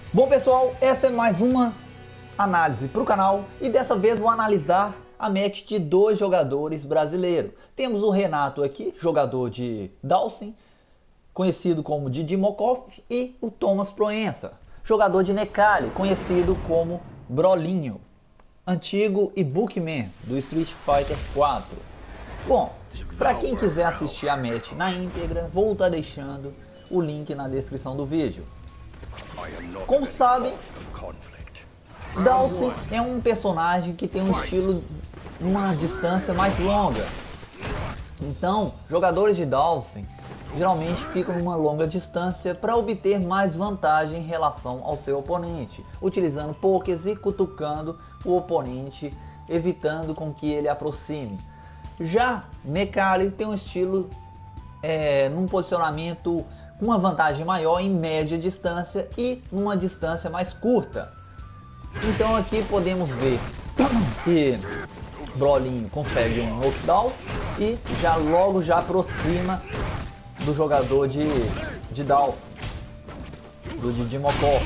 Bom pessoal, essa é mais uma análise para o canal e dessa vez vou analisar a match de dois jogadores brasileiros. Temos o Renato aqui, jogador de Dhalsim, conhecido como Didi Mocov, e o Thomas Proença, jogador de Necalhe, conhecido como Brolinho, antigo e Bookman do Street Fighter 4. Bom, para quem quiser assistir a match na íntegra, vou estar deixando o link na descrição do vídeo. Como sabem, Dhalsim é um personagem que tem um estilo numa distância mais longa. Então, jogadores de Dhalsim geralmente ficam numa longa distância para obter mais vantagem em relação ao seu oponente, utilizando pokés e cutucando o oponente, evitando com que ele aproxime. Já Necalhe tem um estilo num posicionamento com uma vantagem maior em média distância e numa distância mais curta. Então aqui podemos ver que Brolinho consegue um knockdown e logo já aproxima do jogador de Dhalsim, do Didi Mocov.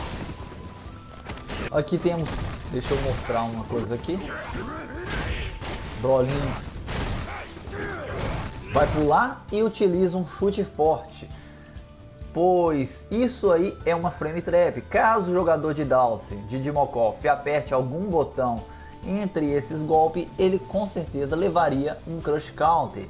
Aqui temos, deixa eu mostrar uma coisa aqui. Brolinho vai pular e utiliza um chute forte, pois isso aí é uma frame trap. Caso o jogador de Dhalsim, Didi Mocov, aperte algum botão entre esses golpes, ele com certeza levaria um crush counter.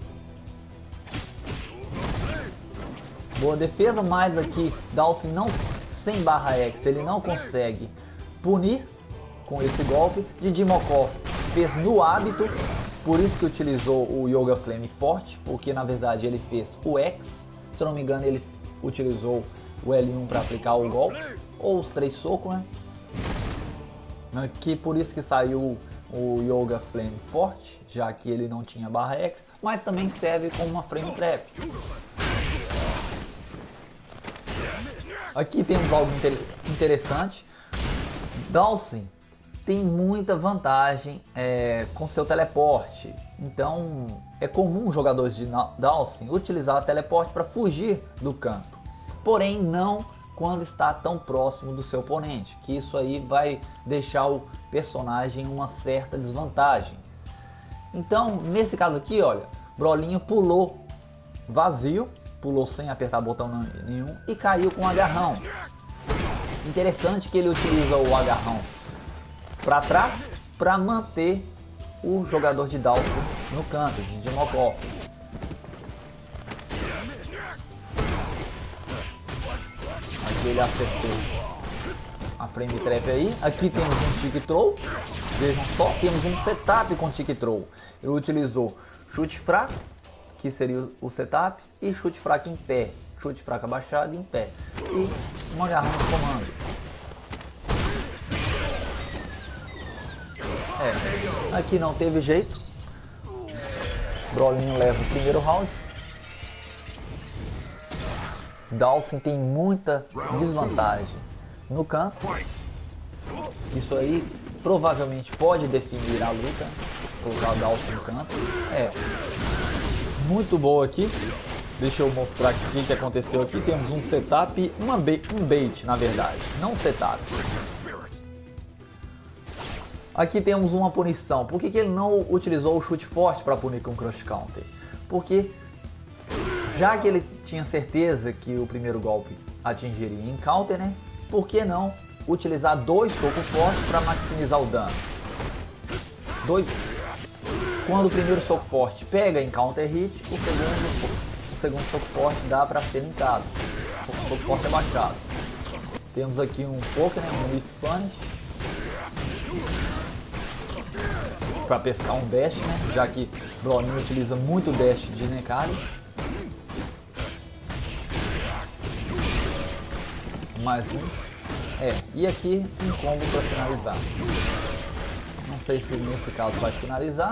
Boa defesa, mas aqui Dhalsim não, sem barra X, ele não consegue punir com esse golpe. Didi Mocov fez no hábito, por isso que utilizou o Yoga Flame forte, porque na verdade ele fez o X, se eu não me engano ele utilizou o L1 para aplicar o golpe, ou os 3 socos, né? Aqui por isso que saiu o Yoga Flame forte, já que ele não tinha barra X, mas também serve como uma frame trap. Aqui temos algo interessante. Dhalsim tem muita vantagem com seu teleporte, então é comum jogadores de Dhalsim utilizar o teleporte para fugir do canto, porém não quando está tão próximo do seu oponente, que isso aí vai deixar o personagem em uma certa desvantagem. Então nesse caso aqui, olha, Brolinho pulou vazio, pulou sem apertar botão nenhum e caiu com um agarrão. Interessante que ele utiliza o agarrão para trás para manter o jogador de Dhalsim no canto, de Didi Mocov. Aqui ele acertou a frame trap aí. Aqui temos um Tick Throw. Vejam só, temos um setup com Tick Throw. Ele utilizou chute fraco, que seria o setup, e chute fraco em pé, chute fraco abaixado em pé, e um agarrão de comando. Aqui não teve jeito, Brolinho leva o primeiro round. Dhalsim tem muita desvantagem no campo, isso aí provavelmente pode definir a luta, colocar o Dhalsim no campo. Muito boa aqui. Deixa eu mostrar aqui o que aconteceu aqui. Temos um setup, um bait na verdade, não setup. Aqui temos uma punição. Por que ele não utilizou o chute forte para punir com crush counter? Porque já que ele tinha certeza que o primeiro golpe atingiria em counter, né? Por que não utilizar 2 socos fortes para maximizar o dano? Quando o primeiro soco forte pega em counter hit, o segundo soco forte dá para ser linkado. O soco forte é baixado. Temos aqui um poke, né? Um whip punish, para pescar um dash, né? Já que Brolinho utiliza muito dash de Necalhe. Mais um. E aqui um combo para finalizar. Não sei se nesse caso vai finalizar.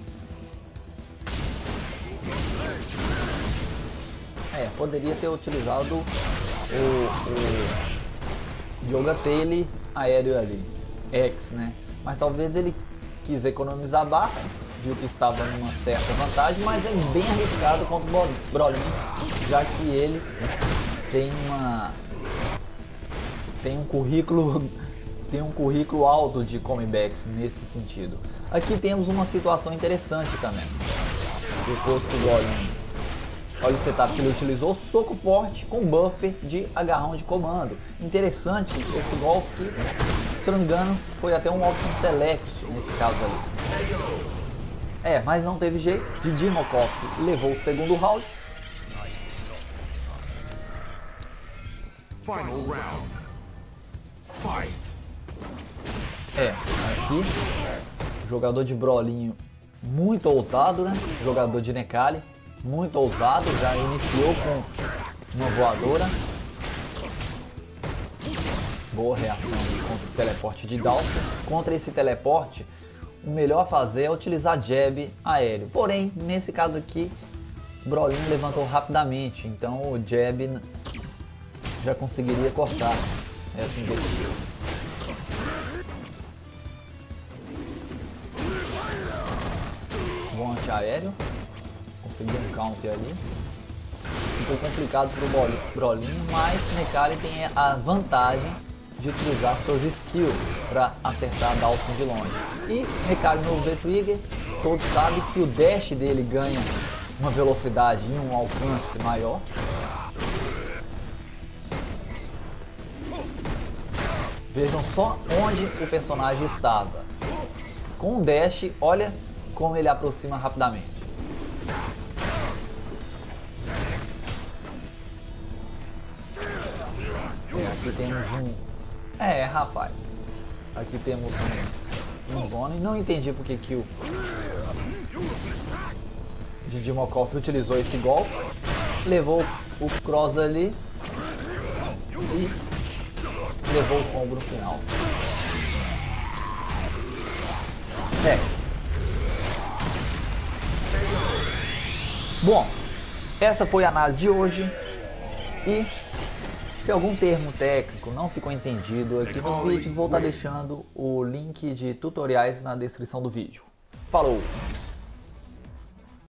Poderia ter utilizado o Yoga Tail aéreo ali, X, né? Mas talvez ele quis economizar barra, viu que estava numa certa vantagem, mas é bem arriscado contra o Brolinho, já que ele tem tem um currículo alto de comebacks nesse sentido. Aqui temos uma situação interessante também. Depois que o Brolin, olha o setup que ele utilizou, soco forte com buffer de agarrão de comando. Interessante esse golpe que, se eu não me engano, foi até um option select nesse caso ali. Mas não teve jeito. Didimokov levou o segundo round. Final round. Fight. Aqui, jogador de Brolinho muito ousado, né? Jogador de Necalli, muito ousado, já iniciou com uma voadora. Boa reação contra o teleporte de Dhalsim. Contra esse teleporte, o melhor a fazer é utilizar jab aéreo. Porém, nesse caso aqui, Brolinho levantou rapidamente, então o jab já conseguiria cortar essa investida. Bom anti-aéreo, conseguiu um counter ali. Ficou complicado para o Brolinho, mas Necalli tem a vantagem de utilizar suas skills para acertar Dhalsim de longe. E Necalli no V-Trigger, todos sabem que o dash dele ganha uma velocidade e um alcance maior. Vejam só onde o personagem estava. Com o dash, olha como ele aproxima rapidamente. Aqui temos um... rapaz. Aqui temos um Bonnie. Não entendi porque que o Didimokov utilizou esse golpe. Levou o cross ali e levou o combo no final. Bom, essa foi a análise de hoje. E se algum termo técnico não ficou entendido aqui no vídeo, vou estar deixando o link de tutoriais na descrição do vídeo. Falou!